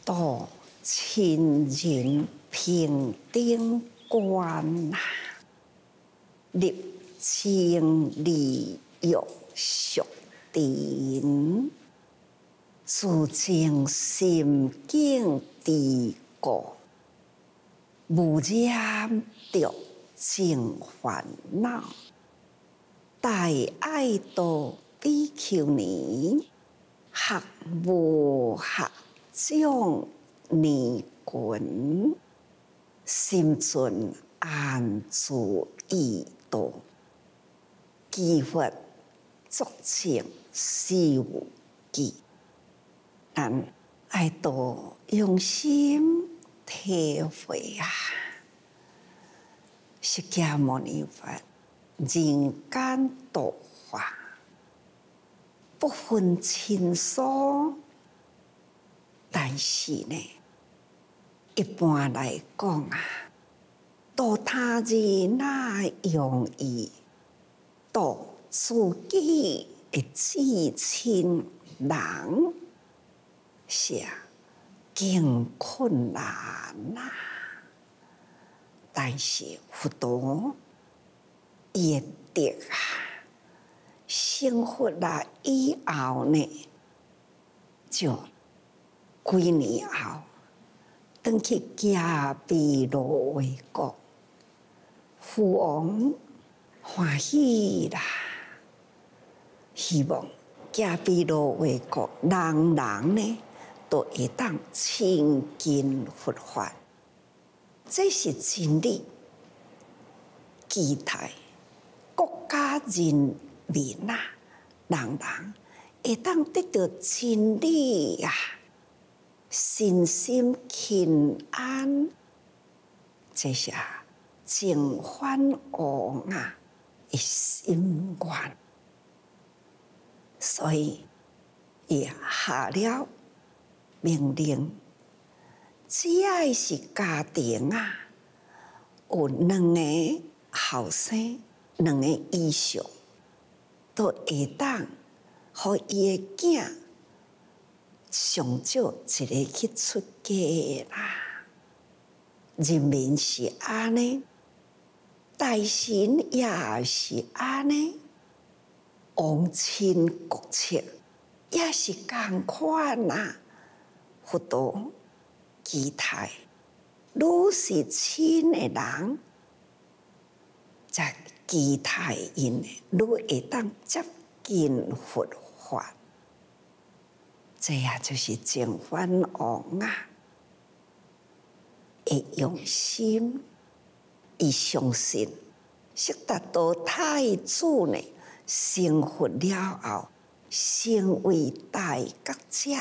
到亲人平等观呐，立情理欲属定，自净心境地过，无染着净烦恼。大爱道比丘尼，学无学种尼群，心存安住意道，积佛作证是无记。咱爱多用心体会啊！释迦牟尼佛人间度化，不分亲疏，但是呢，一般来讲啊，度他人哪容易，度自己的至亲人是更困难呐。但是佛陀伊的德啊，成佛了以后呢，就几年后，转去迦毗罗卫国，父王欢喜啦，希望迦毗罗卫国人人呢都会当亲近佛法。这是真理，期待国家人民啊，人人会当得到真理呀，身心平安。这是净饭王啊的心愿，所以也下了命令。只要是家庭啊，有2个后生，2个以上，都会当互伊的囝上少一个去出家啦。人民是安尼，大神也是安尼，王亲国戚也是同款呐。佛陀期待，愈是亲的人，才期待因愈会当接近佛法。这也就是净饭王啊，会用心，伊相信悉达多太子呢，成佛了后，成为大觉者。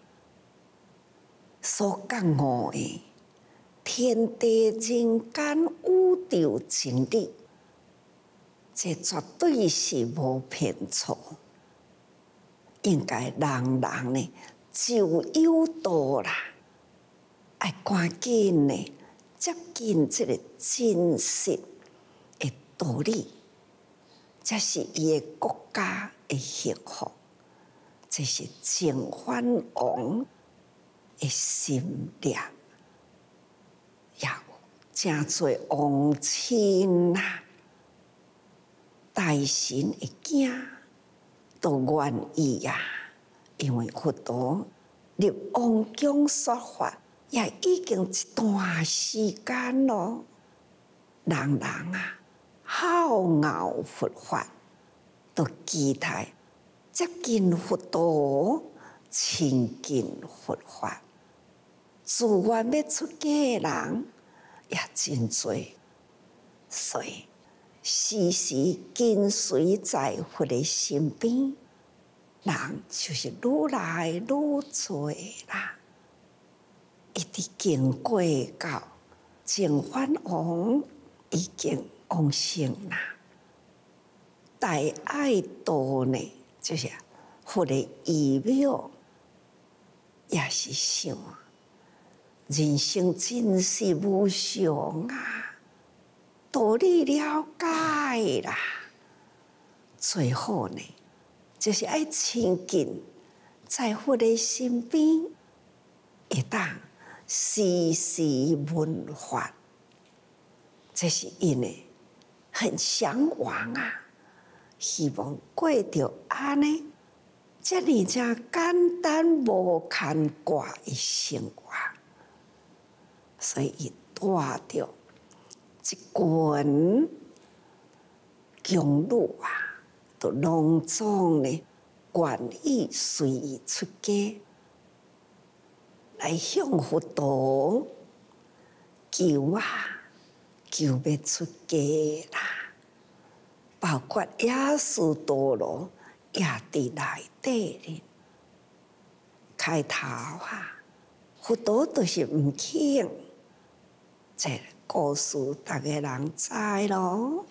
所觉悟的天地人间宇宙真理，这绝对是无骗错。应该人人呢就有道啦，要赶紧呢接近这个真实的道理，这是伊的国家的幸福。这是净饭王的心念，也有真侪王亲啊，大神的囝都愿意啊，因为佛陀入王宫说法，也已经一段时间咯。人人啊，好熬佛法，都期待接近佛陀，亲近佛法。自愿要出家的人也真多，所以时时跟随在佛的身边，人就是愈来愈多啦。一直经过到净饭王已经往生啦。大爱道呢，就是佛的遗妙，也是想人生真是无常啊，道理了解啦，最好呢，就是爱亲近在佛的身边， 会当时时闻法，这是因为很向往啊，希望过着安尼，这尔正简单无牵挂的生活，所以伊带着一群强女啊，都隆重的愿意随伊出家，来向佛陀求啊，求要出家啦。包括耶稣多罗也伫内底哩。开头啊，佛陀都是毋肯，这故事大家人知咯。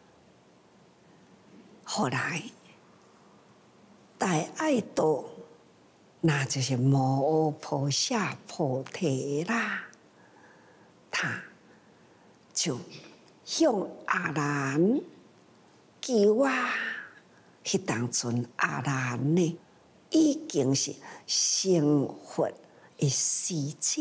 后来大爱道，那就是摩诃菩萨菩提啦，他就向阿难求啊，迄当阵阿难呢，已经是成佛的使者，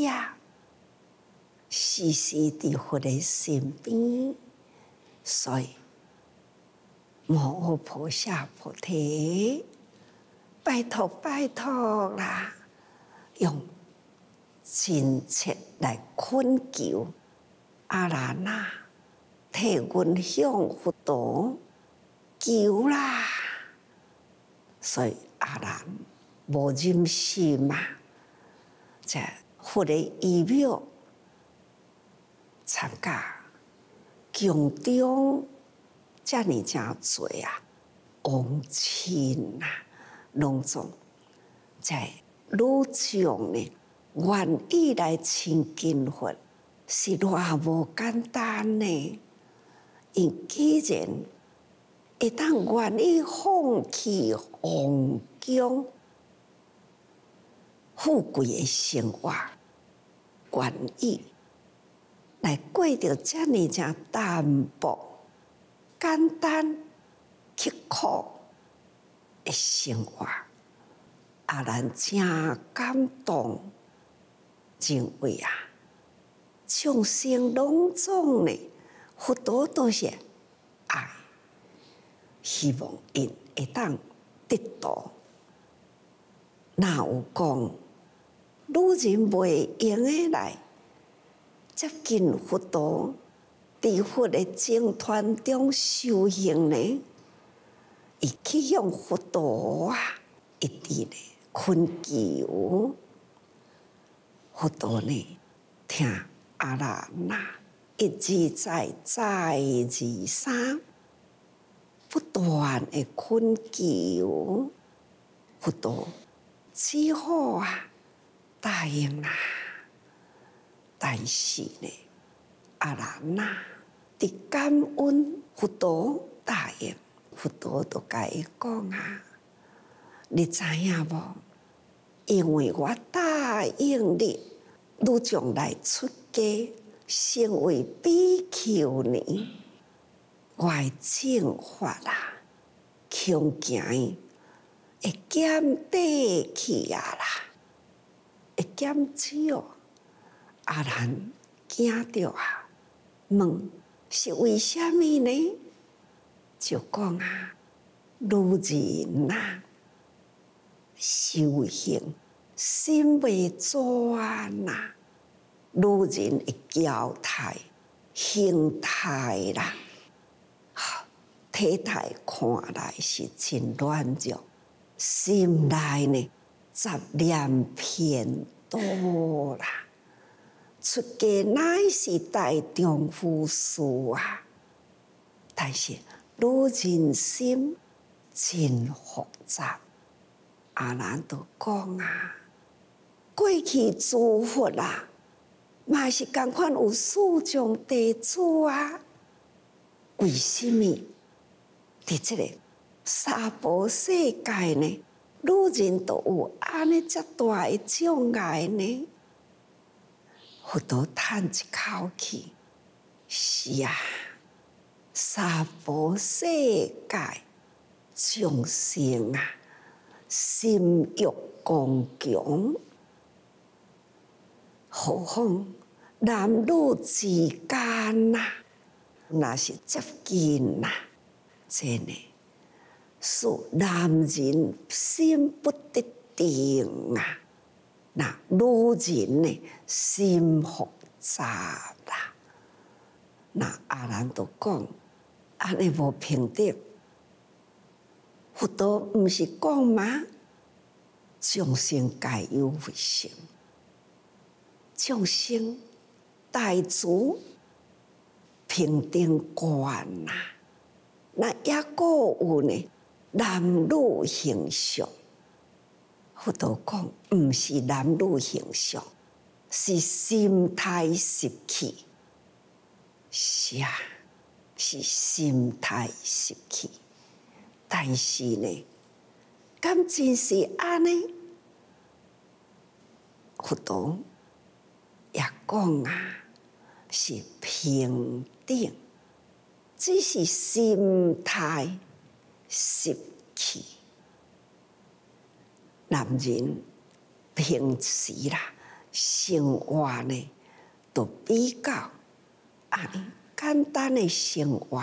时时伫佛的身边，所以摩诃菩萨菩提，拜托拜托啦，用真切来恳求阿难啊，替阮向佛陀求啦。所以阿难无忍心啊，在佛的仪表参加宫中，遮尔正多啊，王亲啊，拢总在女将呢，愿意来亲近佛，是偌无简单呢。因既然会当愿意放弃王宫富贵的生活，愿意来过着遮尔正淡薄、简单、刻苦的生活，阿难真感动，认为啊，众生拢总呢，佛陀都是爱，希望因会当得到。哪有讲女人袂用的来接近佛陀，伫佛的僧团中修行呢？伊去向佛陀啊，一直呢恳求佛陀呢，听阿难啊，一而再，再而三，不断的恳求佛陀，只好啊答应啦。但是呢，阿难啊，伫感恩佛陀答应，佛陀就甲伊讲啊，你知影无？因为我答应你，你将来出家成为比丘尼，我的正法啦，恐惊会减低去啊啦，会减少。阿难惊着啊，问是为虾米呢？就讲啊，女人啊，修行心未专呐，女人的娇态、形态啦，体态看来是真软弱，心内呢杂念偏多啦。出家乃是大丈夫事啊，但是女人心真复杂。阿难就讲啊，过去诸佛啊，嘛是同款有四众弟子啊，为什么伫这个娑婆世界呢，女人都有安尼遮大的障碍呢？佛陀叹一口气，是啊，娑婆世界众生啊，心欲刚强， 何况男女之间呐，那是接近呐，真的，使男人心不得定啊，那女人呢心复杂啦。那阿兰都讲，安尼无平等。佛陀毋是讲吗？众生皆有为性，众生大自平等观呐。那也个有呢，男女形象。佛陀讲，毋是男女形象，是心态习气。是啊，是心态习气。但是呢，敢真是安尼？佛陀也讲啊，是平等，只是心态习气。男人平时啦，生活呢，都比较安尼简单的生活。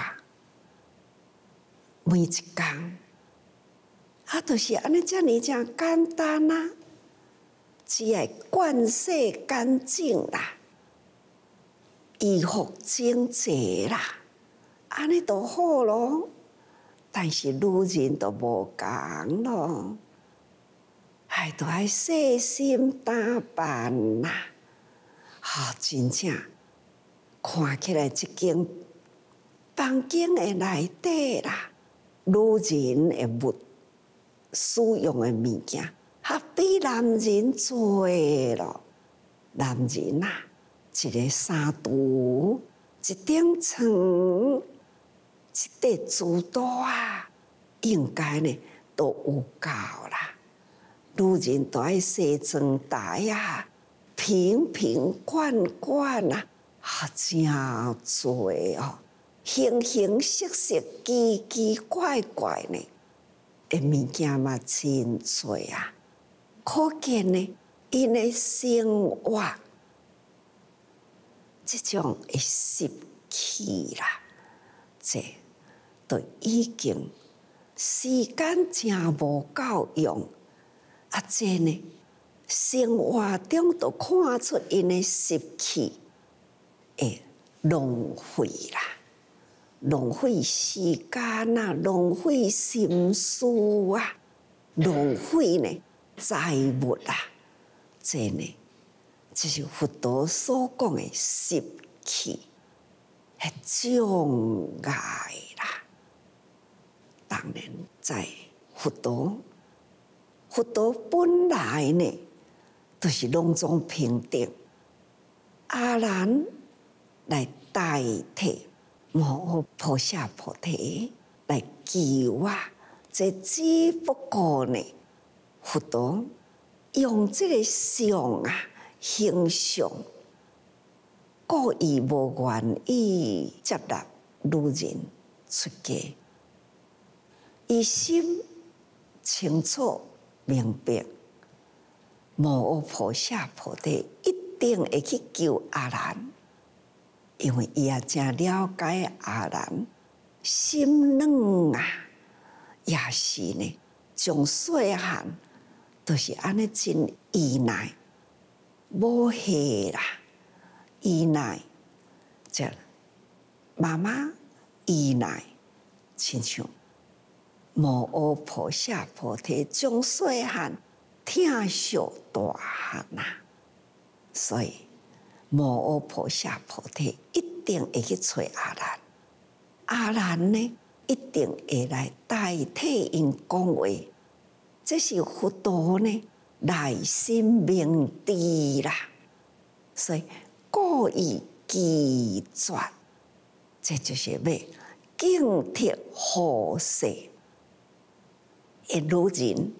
每一天，就是安尼，遮尔正简单啊！只要惯洗干净啦，衣服整齐啦，安尼就好咯。但是女人就无共咯，都爱细心打扮啦。真正看起来，这间房间的内底啦。女人的使用的物件，比男人多咯。男人啊，一个衫椟，一顶床，一块珠袋啊，应该呢都有够啦。女人都爱西装台啊，瓶瓶罐罐啊，真多哦。形形色色、奇奇怪怪呢，物件嘛真多啊！可见呢，因的生活这种的习气啦，这都已经时间真无够用这呢，生活中都看出因的习气会浪费啦。浪费时间啊，浪费心思啊，浪费呢财物啊，这呢，就是佛陀所讲的习气，障碍啦。当然，在佛陀本来呢，都是拢总平等，阿难来代替。摩诃萨菩提来救我，这只不过呢，佛陀用这个相啊形象，故意无愿意接纳女人出家，伊心清楚明白，摩诃菩萨菩提一定会去救阿难。因为伊也真了解阿难心软啊，也是呢，从细汉都是安尼真依赖，无下啦，依赖这妈妈依赖，亲像摩诃菩萨菩提从细汉疼惜大汉呐，所以。摩诃菩萨菩提一定会去找阿难，阿难呢一定会来代替因讲话，这是佛陀呢内心明智啦，所以故意拒绝，这就是要警惕后世的女人，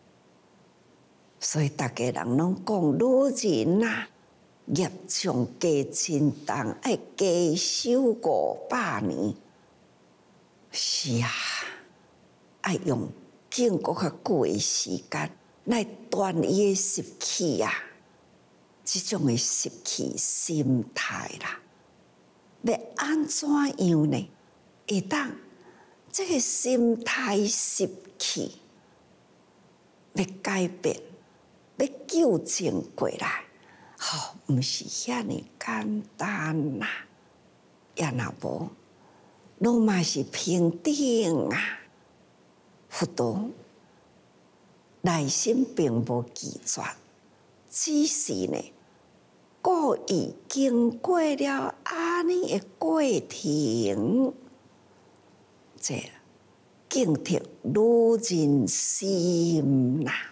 所以大家人拢讲女人啊。业障加真重，爱加修500年。是啊，爱用更搁较久的时间来断伊的习气啊！ 这种的失去心态啦，要安怎样呢？会当这个心态失去，要改变，要纠正过来，毋是遐尼简单啦。也若无，拢嘛是平等啊。佛陀内心并无拒绝，只是呢，故意经过了安尼的过程，这警惕女人心啦。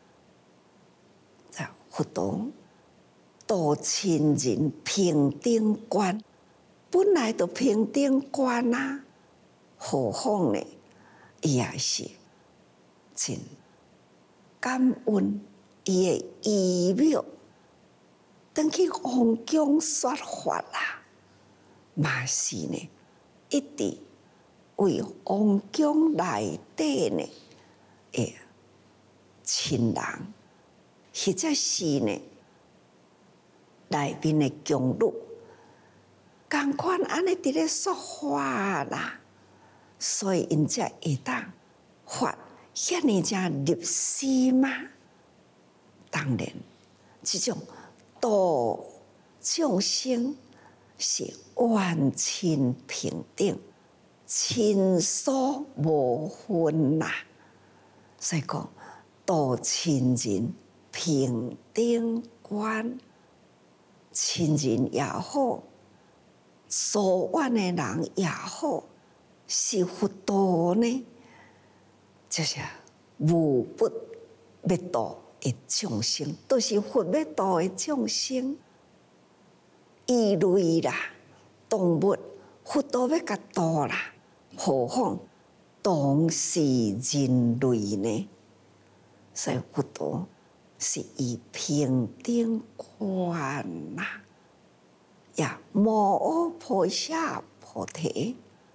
这佛陀度亲人平等观，本来就平等观啊，何况呢？伊也是真感恩伊的仪表，等去王宫说法啦，嘛是呢，一直为王宫内底呢的亲人，或者是呢内面的宫女，同款安尼伫咧说法啦。所以因才会当发遐尼正入心嘛。当然，这种度众生是完全平等，亲疏无分啦。所以讲度亲人平等观，亲人也好，疏远的人也好。是佛陀呢，就是无不要度的众生，都是佛要度的众生。异类啦，动物，佛陀要甲度啦，何况当是人类呢？所以佛陀是以平等观啦，也摩诃菩萨菩提。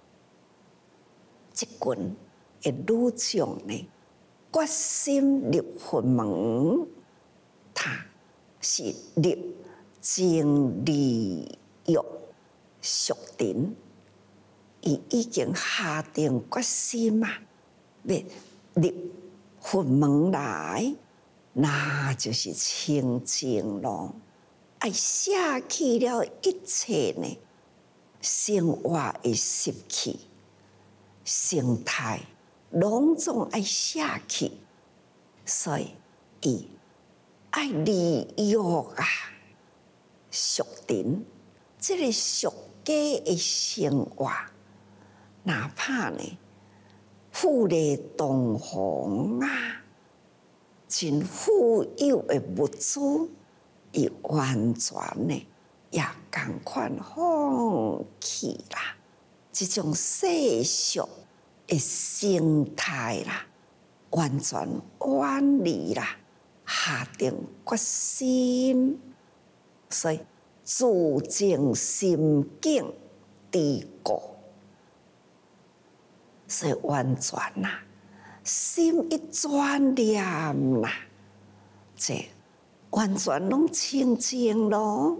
即群的女将呢，决心入佛门，他是入净利欲宿定，伊已经下定决心啊，要入佛门来，那就是清净咯。爱舍弃了一切呢，生活的失去。心态拢总爱舍弃，所以伊爱利欲啊，宿定，这个俗家的生活，哪怕呢富丽堂皇啊，真富有的物资，伊完全呢也同款放弃啦。这种世俗的心态啦，完全远离啦，下定决心，所以自净心境持固，所以完全啦，心一专念啦，这完全拢清净咯，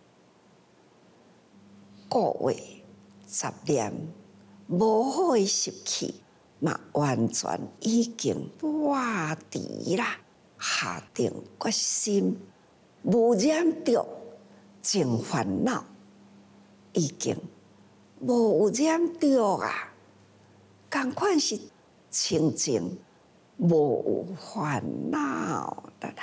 各位。杂念无好的失去，嘛完全已经破除啦，下定决心，无染着净烦恼，已经无染着啊，同款是清净，无有烦恼的啦。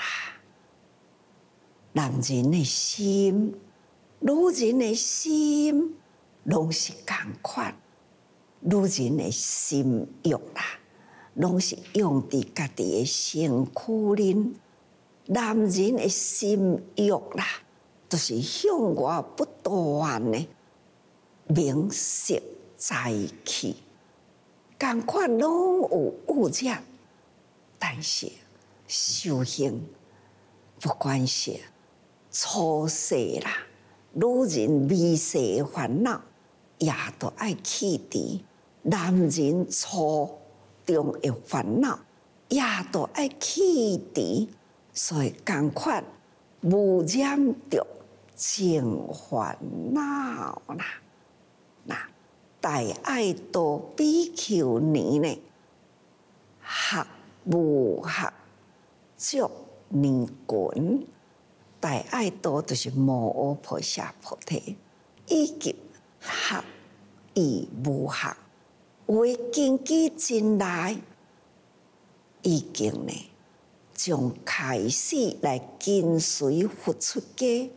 男人的心，女人的心。拢是同款，女人的心欲啦，拢是用伫家己的身躯里；男人的心欲啦，都是向外不断的明晰在起，同款拢有污染，但是修行不管是粗细啦，女人微细的烦恼。也都爱去除，男人粗重的烦恼也都爱去除，所以同款， 无染着净烦恼啦。那大爱道比丘尼呢，学无学足年群。大爱道就是摩诃菩萨菩提，以及学与无学，有诶根基真来，已经呢，从开始来跟随佛出家，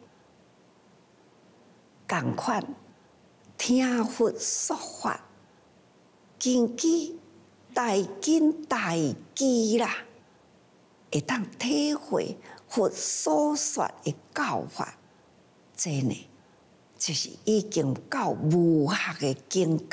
共款听佛说法，根基大根大基啦，会当体会佛所说的教法，这呢，就是已经到无学的境界。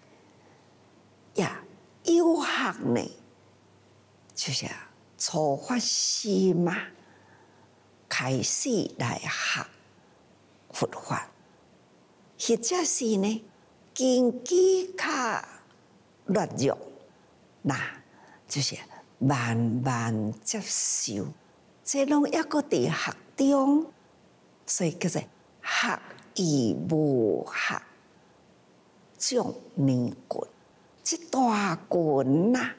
呀，有学呢，就是初发心嘛，开始来学佛法，或者是呢，根基较弱弱，那就是慢慢接受。这拢抑个伫学中，所以叫做学而无学，种年群。这大群呐，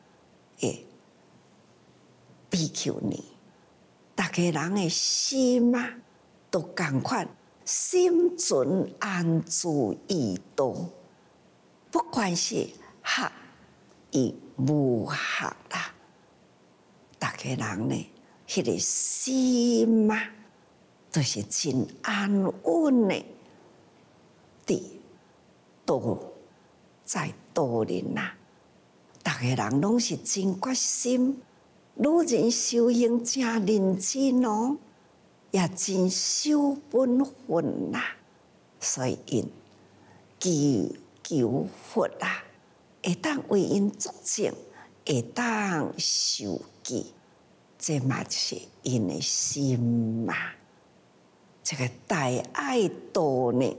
比丘尼，大家人的心啊，都共款，心存安住意道，不管是学与无学啦，大家人呢，迄个心啊，都是真安稳的，伫道在道人呐，大家人拢是真决心，女人修行真认真哦，也真守本分呐，所以因祈求佛啊，会当为因作证，会当受记，这嘛就是因的心嘛。这个大爱道呢，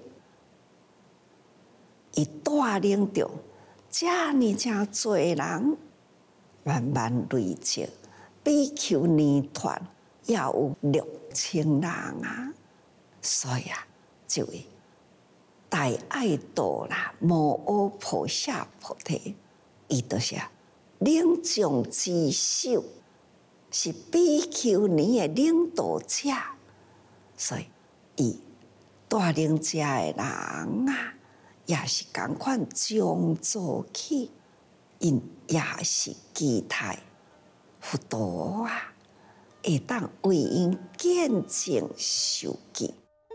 伊带领着这呢真多人，慢慢累积，比丘尼团也有6000人啊，所以啊，这位大爱道啦，摩诃菩萨菩提，伊就是领众之首，是比丘尼的领导者，所以伊带领这的人啊，也是同款将做起，因也是期待佛陀啊，会当为因见证受记。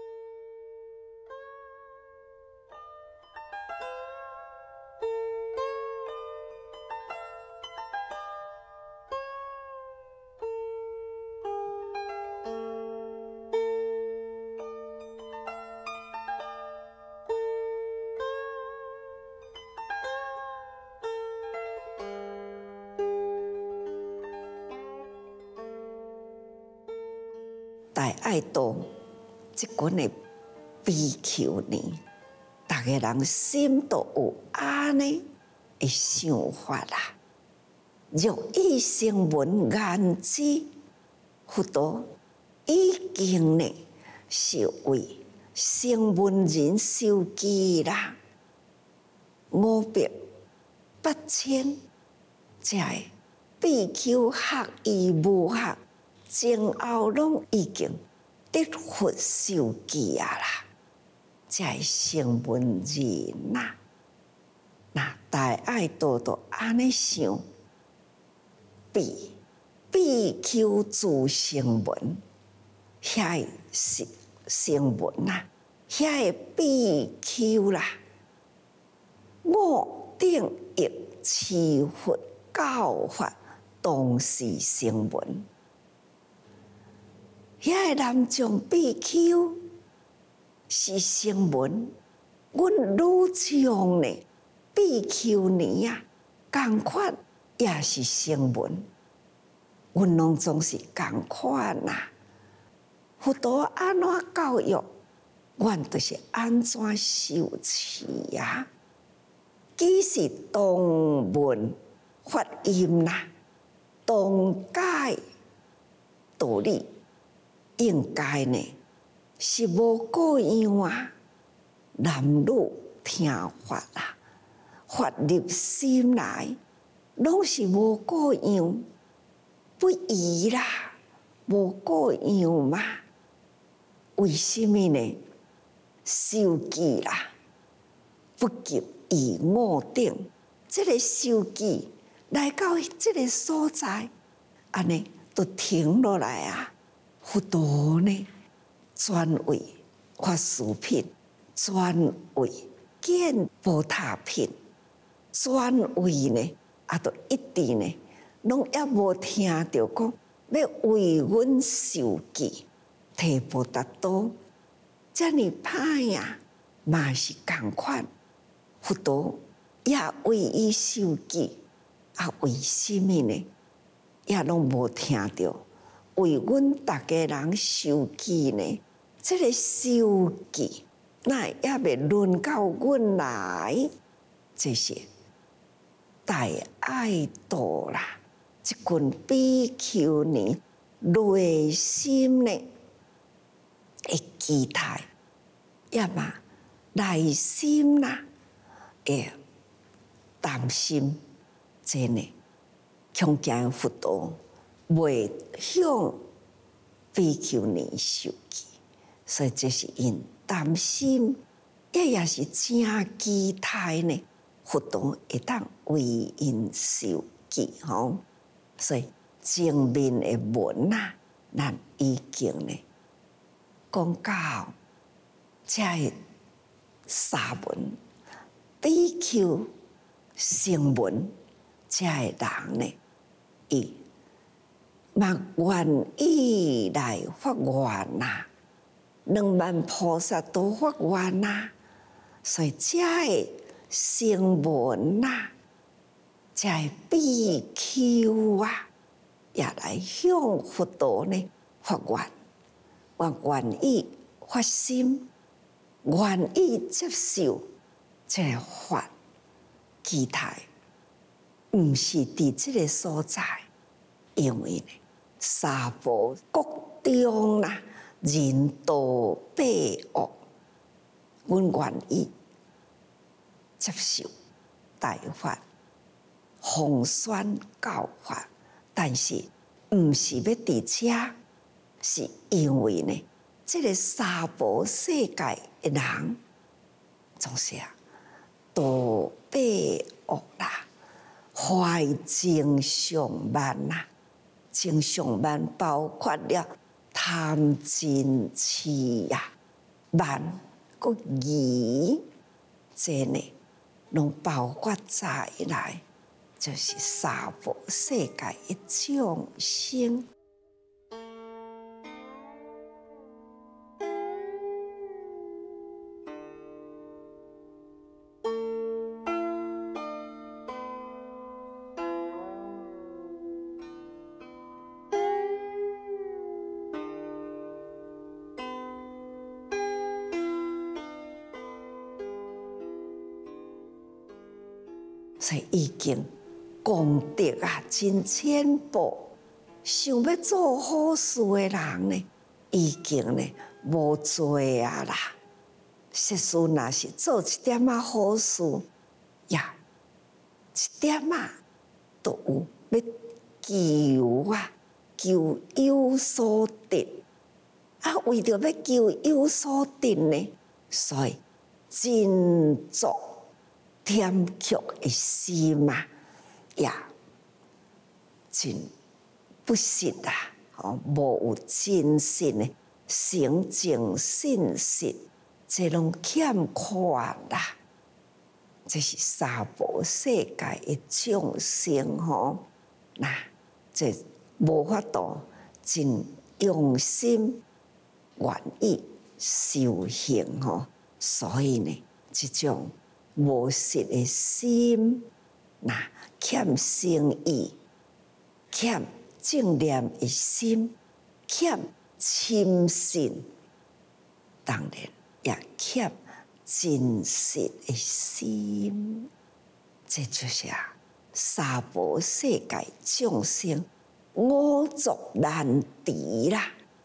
大爱道这群的比丘尼，大家人心都有安尼的想法啦。若以声闻言之，佛陀已经呢是为声闻人受记啦58000，这比丘学与无学。前后拢已经得佛受记啊啦，才声闻人呐。那大爱道都安尼想，比丘自声闻，遐是声闻呐，遐比丘啦，我定亦持佛教法，当是声闻。遐男众比丘是声闻，阮女众呢比丘尼啊，共款也是声闻，阮拢总是共款呐。佛陀安怎教育，阮就是安怎受持啊。既是当闻法音啦，当解道理。 应该呢是无各样啊，男女听法啊，法入心来，拢是无各样，不宜啦，无各样嘛。为什么呢？受记啦，不及于我顶。这个受记来到这个所在，安尼都停落来啊。佛陀呢，专为法师品，专为见波塔品，专为呢，都一直呢，拢也无听到讲要为阮受记。提婆达多，遮尼歹呀，嘛是共款。佛陀也为伊受记，为什么呢？也拢无听到，为阮大家人受记呢？这个受记，那也袂轮到阮来，这是大爱道啦。这群比丘尼内心呢？会期待，也嘛内心啦，会担心，真呢，恐惊佛陀袂向比丘尼受记，所以这是因担心，也是真期待呢，佛陀会当为因受记吼，所以前面的文啊，咱已经呢。讲到这沙文比丘声闻，这人呢，伊嘛愿意来发愿呐，20,000菩萨都发愿呐，所以这声闻呐，这比丘啊，也来向佛陀呢发愿。我愿意发心，愿意接受这个法，期待，毋是伫这个所在，因为呢，三宝国中啦，人道百恶，阮愿意接受大法，弘宣教法，但是毋是要伫遮。是因为呢，这个三宝世界的人，总是多悲恶啦，坏情上慢啦，情上慢包括了贪嗔痴呀，慢个疑，这呢，拢包括在内，就是三宝世界的众生。所以已经功德啊，真浅薄。想要做好事的人呢，已经呢无多啊啦。实事若是做一点仔好事，呀，一点仔都有要求啊，求有所得。为着要求有所得呢，所以真足。添曲的心嘛，也真不实啊！无有真实的诚情信实，这拢欠缺啦。这是三宝世界的众生吼，那这无法度真用心愿意修行吼，所以呢，这种。无实的心，那欠诚意，欠正念的心，欠亲信，当然也欠真实的心。这就是三宝世界众生五浊难敌啦。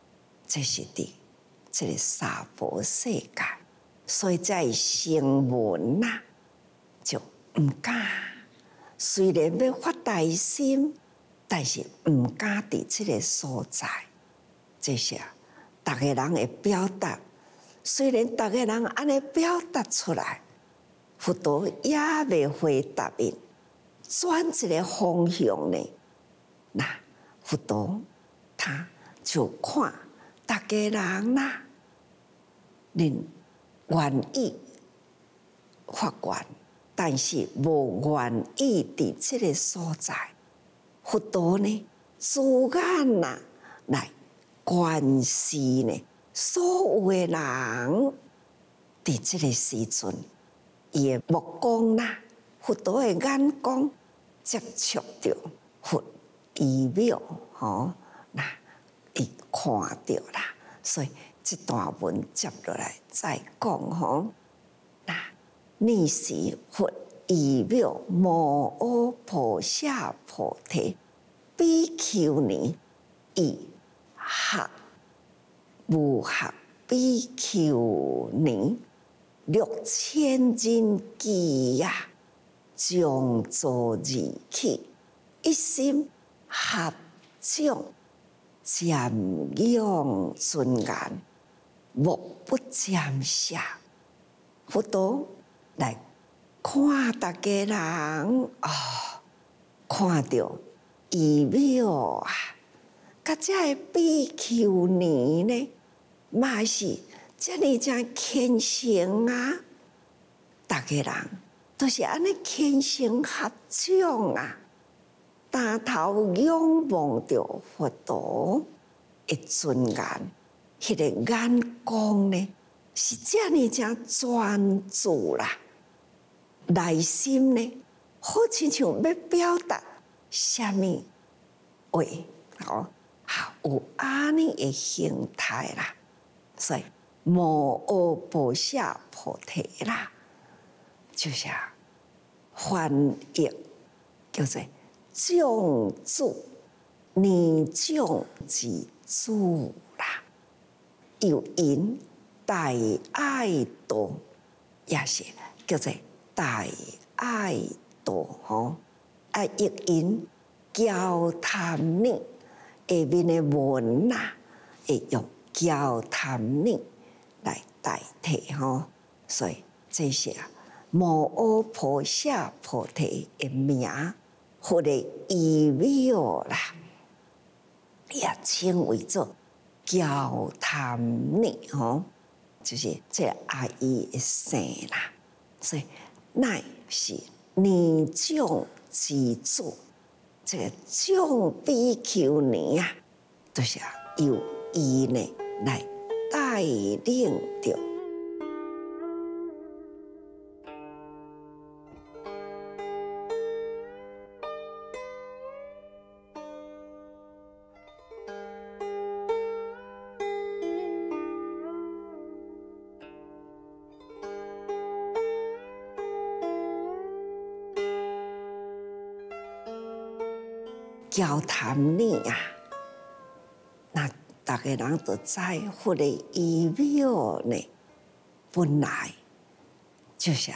这是伫这个娑婆世界，所以在声闻呐，就唔敢。虽然要发大心，但是唔敢伫这个所在。这些逐个人会表达，虽然逐个人安尼表达出来，佛陀也未回答因，转一个方向呢。那佛陀他就看逐个人啦，恁愿意发愿，但是无愿意伫这个所在，佛陀呢自然啦来观视呢所有的人伫这个时阵，伊的目光啦，佛陀的眼光接触着佛仪表，那伊看到啦，所以这段文接落来再讲那你是佛仪表摩诃菩萨菩提比丘尼，以合无合比丘尼6000人计呀，将作而起，一心合掌，瞻仰尊严，目不暂舍。佛陀来看大家人看到仪表啊，甲这比丘尼呢，嘛是这呢真虔诚啊！大家人都是安尼虔诚合掌啊，抬头仰望着佛陀的尊严，迄个眼光呢，是这呢真专注啦，内心呢，好亲像要表达什么话，有安尼的形态啦，所以摩诃菩萨菩提啦，就是翻译叫做降主，年长之主啦，又因大爱道，也是叫做大爱道亦因交谈呢。下面的文会用交谈呢来代替所以这些摩诃菩萨菩提的名，或者仪表啦，也称为做交谈呢就是这阿姨的姓啦，所以乃是年长之主。这个众比丘尼啊，就是由伊呢来带领着。交谈呢那大家人都知佛的仪表呢，本来就是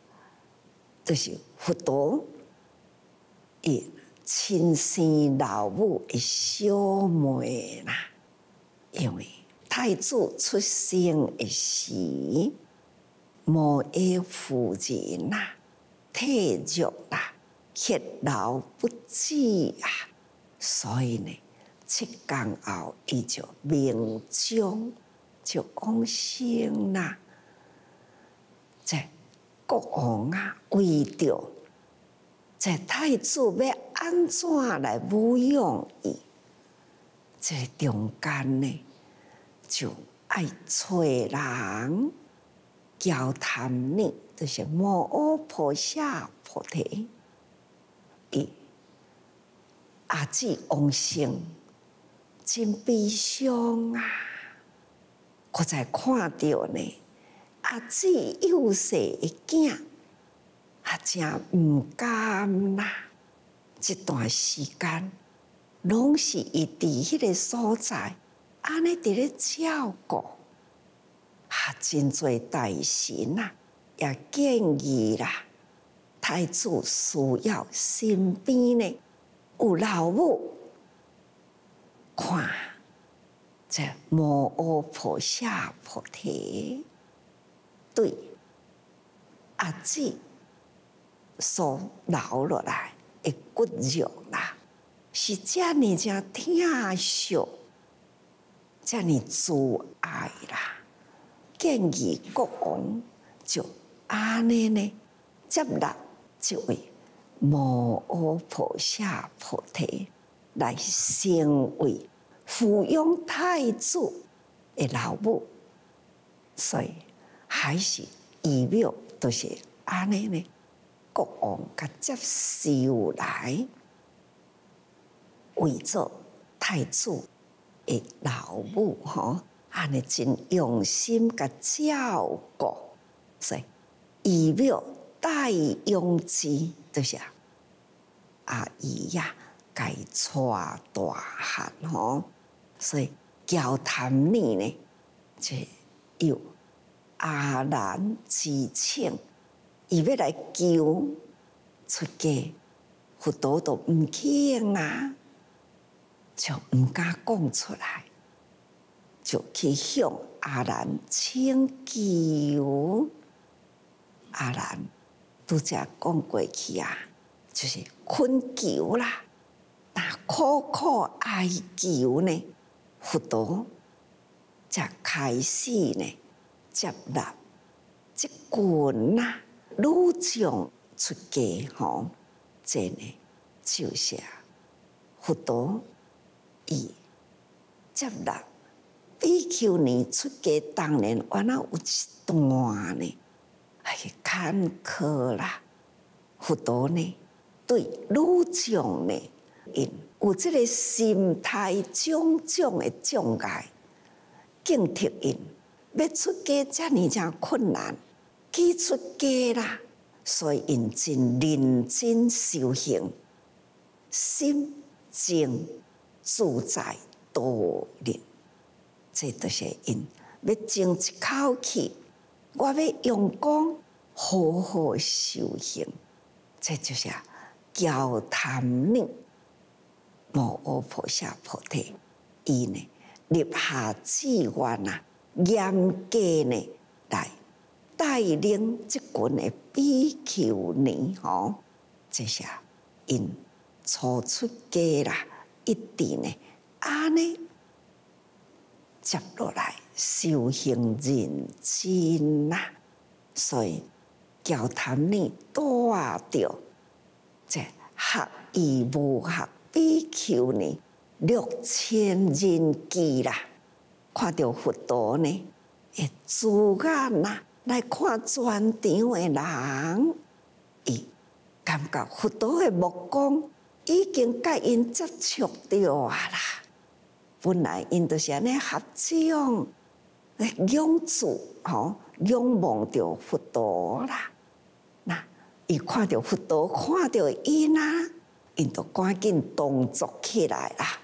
佛陀伊亲生老母的小妹啦，因为太子出生的时，摩耶夫人体弱啦，血流不止所以呢，7天后，伊就命终，就往生啦。这国王为着这太子要安怎来抚养伊，这中间呢，就爱找人交谈呢，就是摩诃菩萨菩提，伊。阿姊往生真悲伤我才看到呢，阿姊幼细的囝，真唔甘啦。这段时间，拢是伊伫迄个所在， 安尼伫咧照顾，真侪大神啊，也建议啦，太子需要身边呢有老母，看这摩诃菩萨菩提对阿姊所留落来的骨肉啦，是遮尼正疼惜，遮尼慈爱啦。建议国王就安尼呢接纳这位摩诃菩萨菩提来成为抚养太子的老母，所以还是仪表都是安尼呢。国王甲接受来，为做太子的老母吼。安尼真用心甲照顾，所以仪表待用之，就是阿姨呀，该带大汉吼，所以交谈里呢，就有阿难之请，伊要来求出家，佛陀都唔肯啊，就唔敢讲出来。就去向阿难请求，阿难拄则讲过去啊，就是恳求啦，那苦苦哀求呢，佛陀才开始呢接纳这群啊女众出家吼，这呢就是佛陀伊接纳。比丘尼出家当然原来有一段呢，系坎坷啦。佛陀呢，对女众呢，因有这个心态种种的障碍，警惕因要出家遮尼正困难，去出家啦，所以因真认真修行，心静自在多忍。这就是因要争一口气，我要用功好好修行。这就是交谈令摩诃菩萨菩提，伊呢立下志愿啊，严格呢来带领这群的比丘尼吼，这是因初出家啦，一定呢安尼。接落来修行认真呐，所以交谈呢带着这学义无学比丘尼6000人机啦，看到佛陀呢，会自眼呐来看全场的人，伊感觉佛陀的目光已经甲因接触到啊啦。本来因就是安尼合掌，仰主吼，仰望着佛陀啦。那伊看到佛陀，看到因啊，因就赶紧动作起来啦，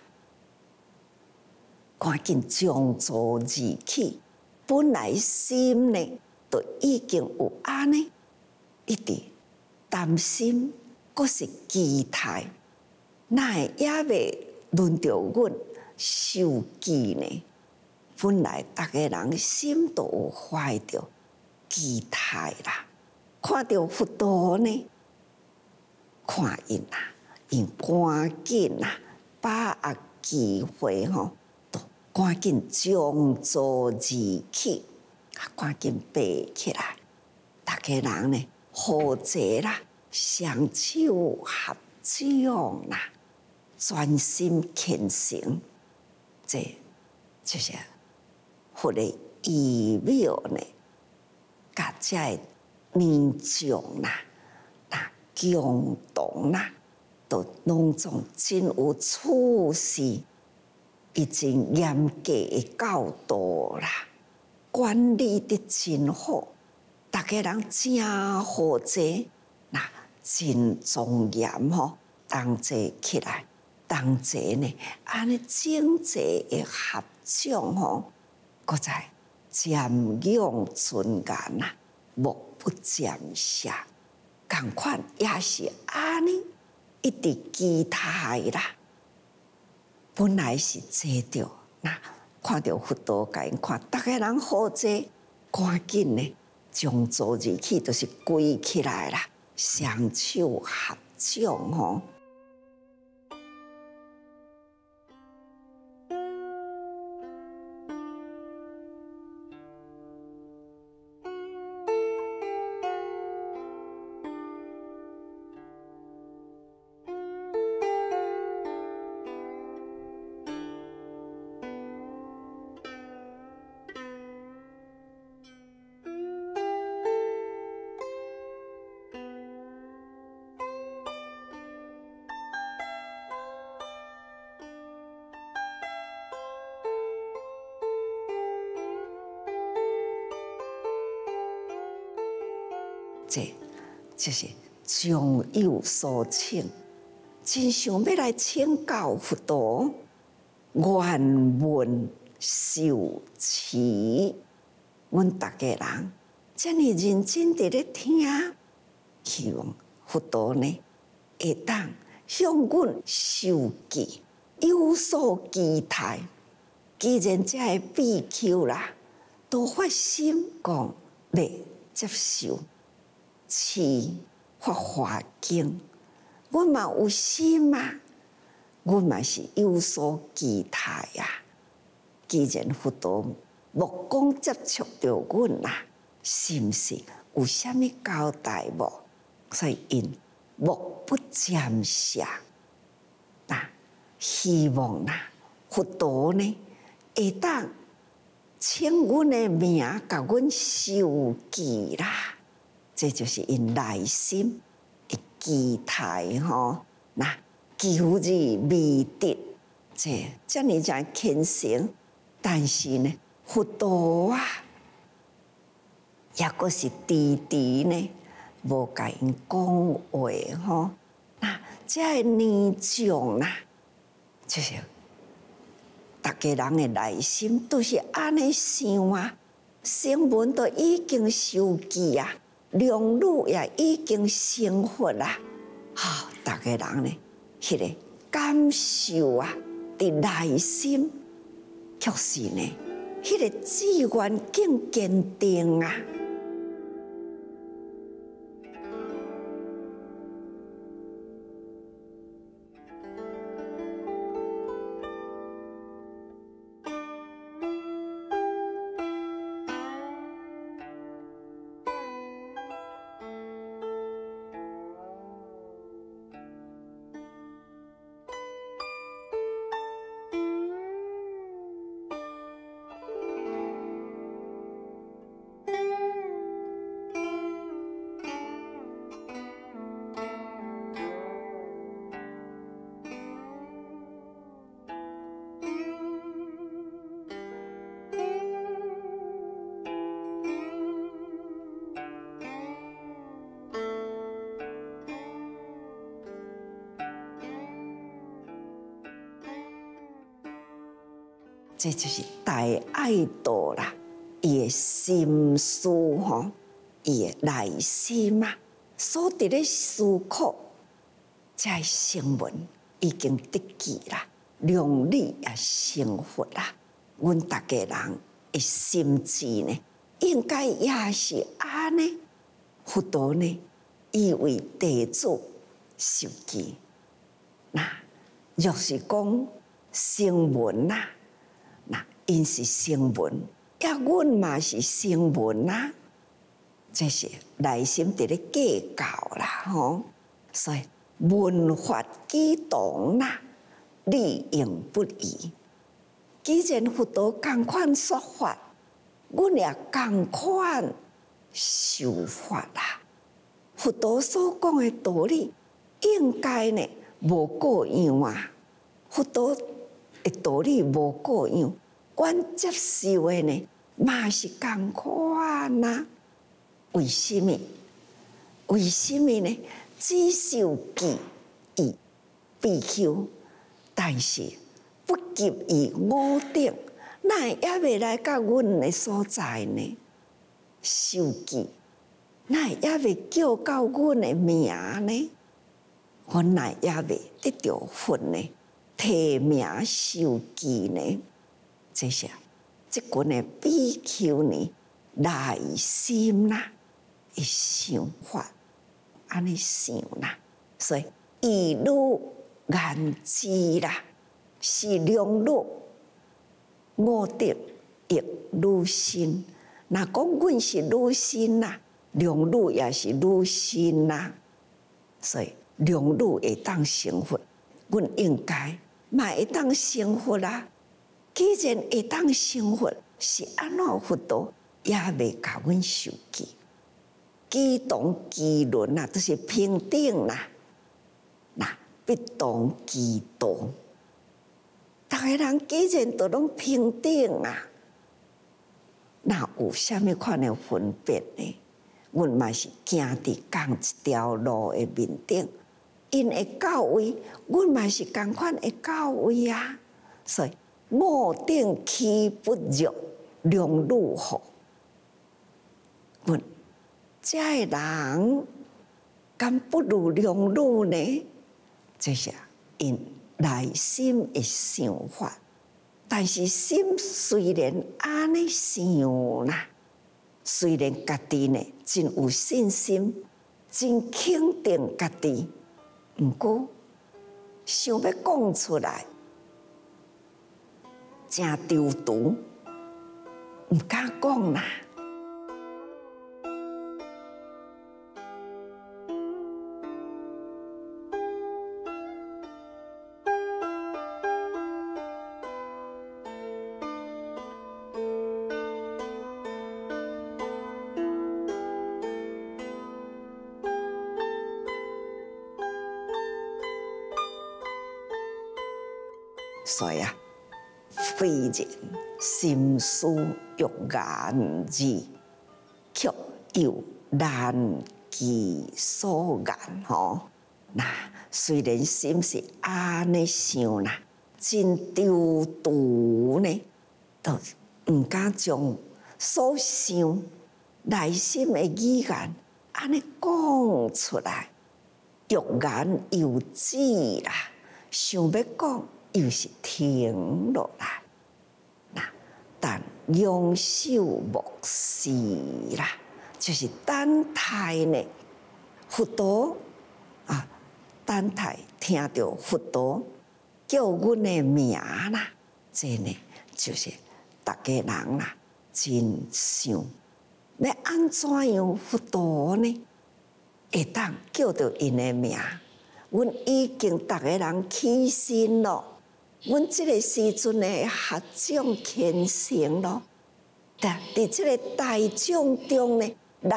赶紧将座而起。本来心呢，就已经有安尼，一直担心，阁是期待，哪会也未轮到阮？受记呢，本来大家人心都有怀着期待啦，看到佛陀呢，看因啦，因赶紧啦，把握机会吼，都赶紧将座而起，赶紧爬起来，大家人呢，好济啦，双手合掌啦，专心虔诚。这就是佛的仪表呢，甲这念重啦、共同啦，都拢总真有处事，已经严格的教导啦，管理得真好，大家人真好济，那真庄严吼，同齐起来。 同齐呢，安尼整齐的合掌吼，搁再瞻仰尊严啊，目不暂下，同款也是安尼一直期待啦。本来是坐着，那看到佛陀甲因看，大家人好坐，赶紧呢，从昨日起就是跪起来啦，双手合掌吼。这就是将有所请，真想要来请教佛陀，愿闻受持。阮大家人这么认真地咧听，希望佛陀呢会当向阮受记，有所期待。既然这个比丘啦，都发心讲要接受。持法华经，阮嘛有心啊，阮嘛是有所期待啊。既然佛陀目光接触到阮啦，是毋是有啥物交代无？所以因目不暂下，希望啦，佛陀呢会当请阮的名，甲阮受记啦。这就是因内心的期待吼，那求之未得，这么讲虔诚，但是呢，佛陀啊，也阁是迟迟呢，无甲因讲话吼。那这念障啦，就是大家人的内心都是安尼想啊，声闻都已经受记啊。良女也已经成佛啦，大家人呢，迄个感受啊，伫内心，却是呢，迄个志愿更坚定啊。这就是大爱道啦，伊的心思吼，伊的内心啊，所伫咧思考，这声闻已经得记啦，量理也成佛啦。阮大家人的心智呢，应该也是安尼。佛陀呢，以为弟子受记，那若是讲声闻啦。因是声闻，也阮嘛是声闻啊，这是内心伫咧计较啦吼。所以闻法启动啦，利用不疑。既然佛陀同款说法，阮也同款受法啦。佛陀所讲的道理，应该呢无过样啊。佛陀的道理无过样。阮接受的呢，嘛是同款呐。为什么？为什么呢？只受记忆比丘， 但是不及于五顶，那也未来到阮的所在呢？受记，那也未叫到阮的名呢？阮那也未得到份呢？提名受记呢？这些，即群的比丘呢，内心啦，会想法，安尼想啦，所以以女言之啦，是良女，五德亦女心。若讲阮是女心啦，良女也是女心啦，所以良女会当成佛，阮应该嘛会当成佛啦。既然会当成佛，是安怎佛道也未甲阮受记，既同既伦啦，都是平等啦。那不同其道，逐个人既然都拢平等啊，那有啥物款的分别呢？阮嘛是行伫同一条路的面顶，因会到位，阮嘛是同款会到位啊。所以五顶起不入，良女好。阮这个人敢不如良女呢？这是因内心的想法，但是心虽然安尼想啦，虽然家己呢真有信心，真肯定家己，毋过想要讲出来，真丢毒，毋敢讲啦。所以啊，非人心思欲言字，却又难其所言吼。那虽然心是安尼想啦，真丢毒呢，都毋敢将所想内心的语言安尼讲出来，欲言又止啦，想要讲。又是停落来，那但仰首莫视啦，就是等待呢。佛陀啊，等待听到佛陀叫阮的名啦，这呢就是大家人啦，真想要安怎样佛陀呢？会当叫到因的名，阮已经大家人起身咯。阮这个时阵的学长虔诚咯，在这个大众中呢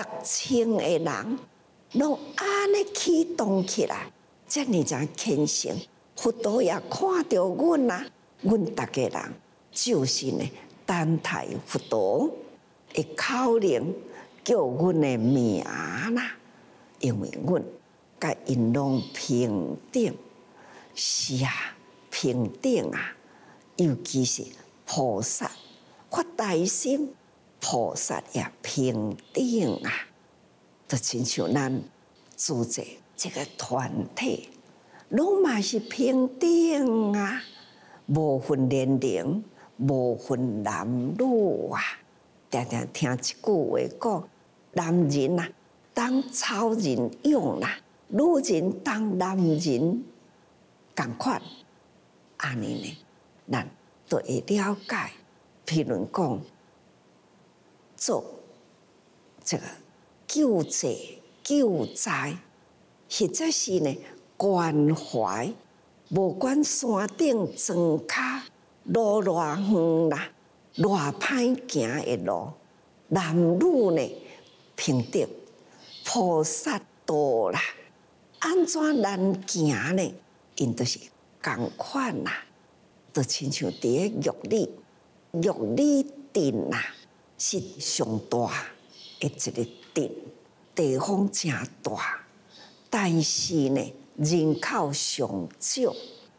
，6000个人，拢安尼启动起来，这么才虔诚。佛陀也看到阮啦，阮大家人就是呢，等待佛陀的口令叫阮的名啦，因为阮甲因拢平等，是啊。平等啊，尤其是菩萨发大心，菩萨也平等啊。就亲像咱组织这个团体，拢嘛是平等啊，无分年龄，无分男女啊。常常听一句话讲，男人啊当超人用啦，女人当男人同款。安尼呢，咱都会了解。譬如讲，做这个救济、救灾，或者是呢关怀，无管山顶庄骹路偌远啦，偌歹行的路，男女呢平等，菩萨道啦，安怎难行呢？因都是。同款啦，就亲像伫个玉里，玉里镇啦是上大的一个镇，地方真大，但是呢人口上少，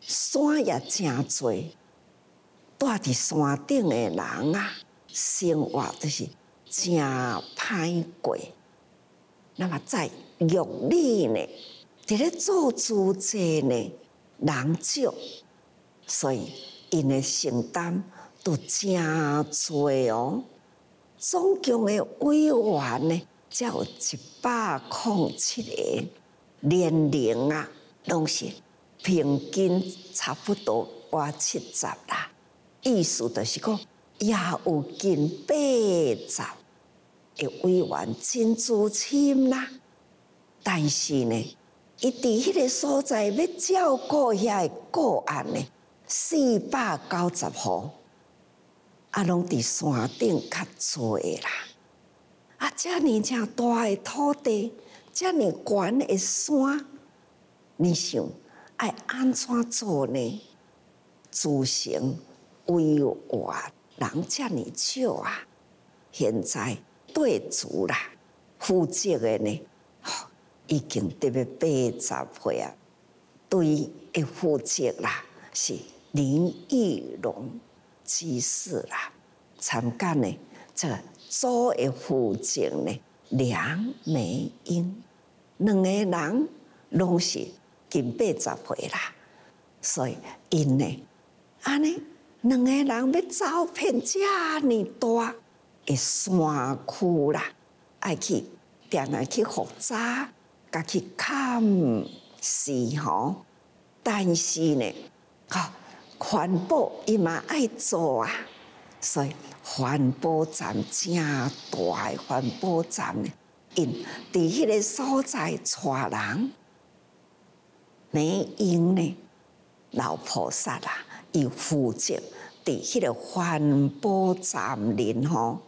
山也真多，住伫山顶的人啊，生活就是真歹过。那么在狱里呢，伫咧做主祭呢，人少，所以因的承担都真多哦。总共的委员呢，才有107个，年龄啊，拢是平均差不多活70啦。意思就是讲，也有近80个委员真资深啦。但是呢，伊伫迄个所在要照顾遐个个案呢，490户，拢伫山顶较多啦。遮尔正大的土地，遮尔悬的山，你想爱安怎做呢？组成委员人遮尔少啊，现在对主啦，负责的呢，已经得要80岁啊。对的负责啦是林义龙居士啦，参加呢这组的负责呢梁美英，两个人拢是近80岁啦，所以因呢安尼两个人要走遍遮尔大的山区啦，爱去定定去复查，甲去看视吼。但是呢，环保伊嘛爱做啊，所以环保站正大的环保站呢，因伫迄个所在带人，美英呢老菩萨啦，伊负责伫迄个环保站里吼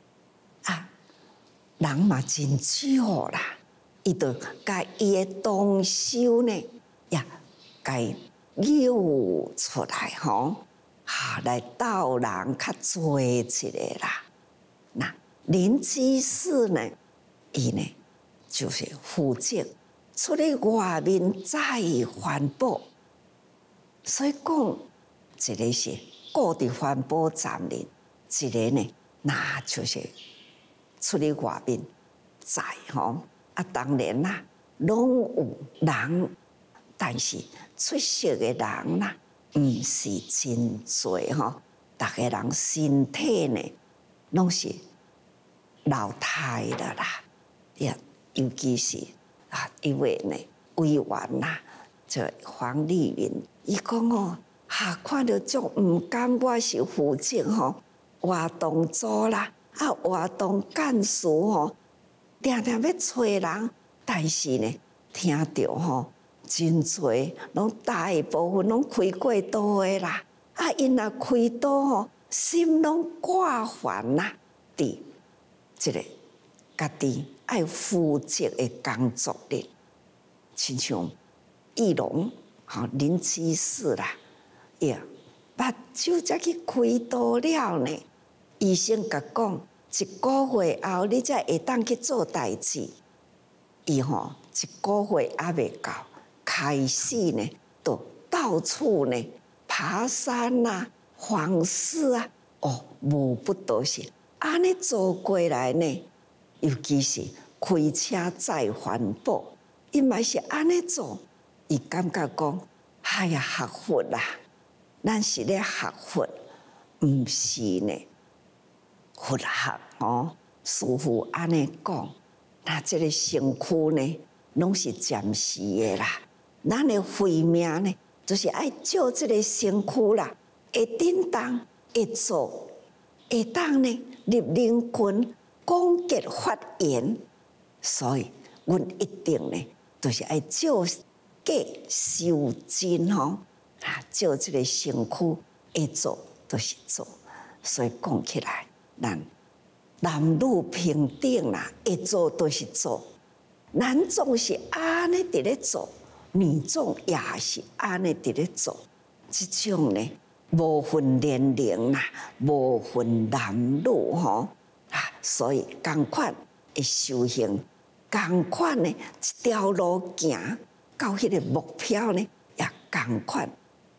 人嘛真少啦，伊就甲伊的同修呢呀，甲诱出来吼，来斗人较多一个啦。那林居士呢，伊呢就是负责出去外面再环保，所以讲一个是顾伫环保站里，一个呢那就是出去外面载吼。当然啦，拢有人，但是出色的人啦，毋是真多吼。逐个人身体呢，拢是老态的啦，尤其是一位呢委员啦，这黄丽云，伊讲哦，看到足毋甘，我是负责吼活动组啦，活动干事吼，定定要找人，但是呢，听到吼真多，拢大部分拢开过刀的啦，因若开刀吼，心拢挂烦啦，伫这个家己爱负责的工作里，亲像义龙林居士啦，目睭才去开刀了呢。医生甲讲，1个月后你才会当去做代志。伊1个月还未到，开始呢，就到处呢爬山啊、访视啊，无不都是安尼做过来呢。尤其是开车载环保，伊嘛是安尼做。伊感觉讲，哎呀，学佛啦，咱是咧学佛，毋是呢佛学哦。师父安尼讲，那这个身躯呢，拢是暂时的啦。咱的慧命呢，就是爱照这个身躯啦，会振动，会做，会当呢入灵魂，广结法缘。所以，阮一定呢，就是爱照假修真吼，照这个身躯会做，就是做。所以讲起来，咱男女平等啦，会做都是做。男众是安尼伫咧做，女众也是安尼伫咧做。这种呢，无分年龄啦，无分男女吼，所以同款的修行，同款呢一条路行到迄个目标呢，也同款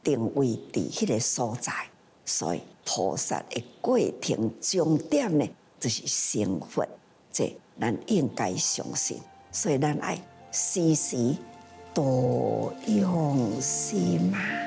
定位伫迄个所在，所以菩萨的过程终点呢，就是成佛，这咱应该相信。所以咱爱时时多用心啊。